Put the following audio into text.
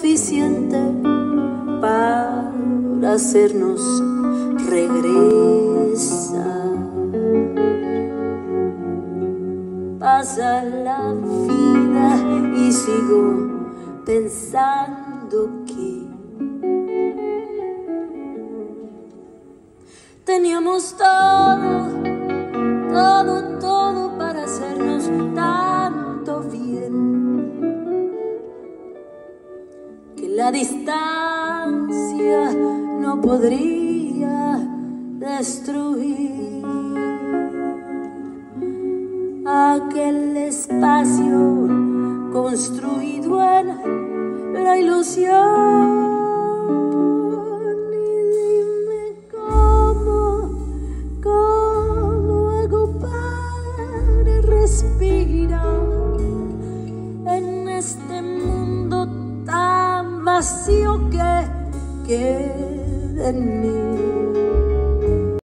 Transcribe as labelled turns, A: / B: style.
A: suficiente para hacernos regresar. Pasa la vida y sigo pensando que teníamos todo para hacernos tanto bien, que la distancia no podría destruir aquel espacio construido en la ilusión. Y dime cómo hago para respirar en este mundo tan vacío que queda en mí.